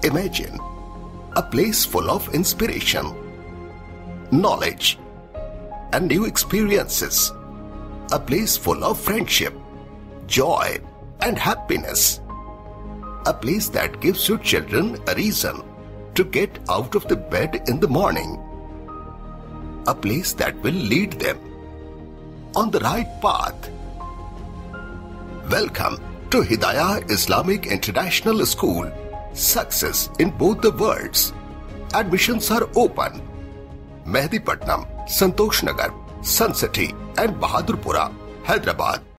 Imagine a place full of inspiration, knowledge, and new experiences. A place full of friendship, joy, and happiness. A place that gives your children a reason to get out of the bed in the morning. A place that will lead them on the right path. Welcome to Hidayah Islamic International School. Success in both the worlds. Admissions are open. Mehdipatnam, Santosh Nagar, Sun City and Bahadurpura, Hyderabad.